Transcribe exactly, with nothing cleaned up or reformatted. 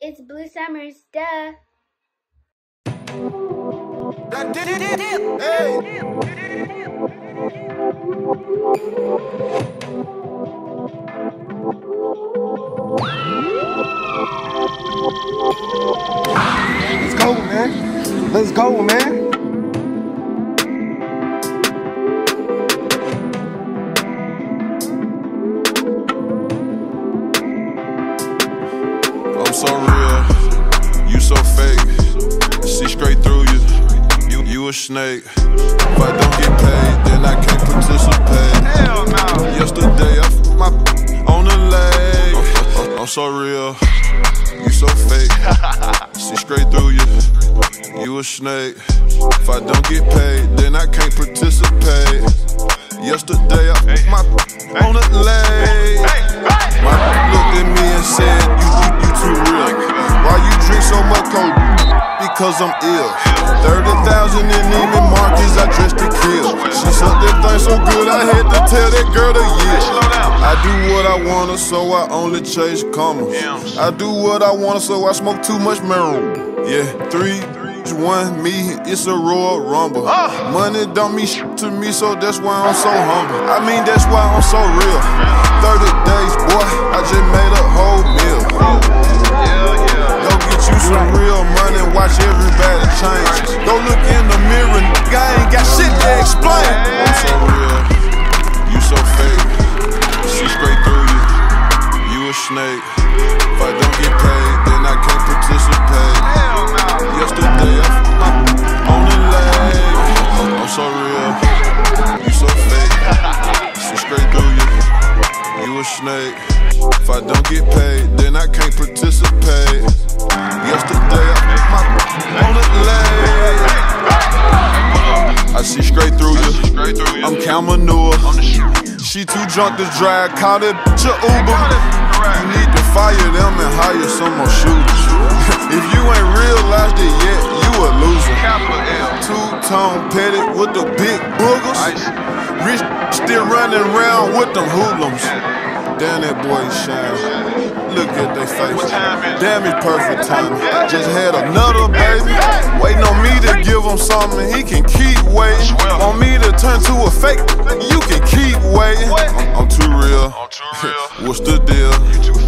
It's Blue Summers, duh. Hey. Let's go, man. Let's go, man. I'm so real, you so fake. See straight through you, you, you a snake. If I don't get paid, then I can't participate. Hell no. Yesterday I f my on the lake. I'm so real, you so fake. See straight through you, you a snake. If I don't get paid, then I can't participate. Yesterday I f my on the lake. My looked at me and said, you, you, you too real. Why you drink so much coke? Because I'm ill. thirty thousand in Neiman Marcus, I dressed to kill. She sucked that thing so good, I had to tell that girl to yield. I do what I wanna, so I only chase commas. I do what I wanna, so I smoke too much marijuana. Yeah, three, one, me, it's a Royal Rumble. Money don't mean shit to me, so that's why I'm so humble. I mean, that's why I'm so real. thirty days, boy, I just made a whole meal. Go get you some real money, watch everybody change. Go look in the mirror, nigga, I ain't got shit to explain. I'm so real, you so fake. See straight through you, you a snake. If I don't get paid, then I can't participate. Yesterday I f my on the lake. I'm so real, you so fake. See straight through you, you a snake. If I don't get paid, then I can't participate. Yesterday I f my on the lake. I see straight through you, I'm count manure. She too drunk to drive, call that bitch a Uber. You need to fire them and hire some more shooters. If you ain't realized it yet, you a loser. Two-tone petty with the big boogers. Rich still running around with them hoodlums. Damn, that boy shine. Look at their face. Damn, it's perfect timing. Just had another baby, waiting on me to give him something he can keep waiting. Want me to turn to a fake, you can keep waiting. I'm, I'm too real. What's the deal?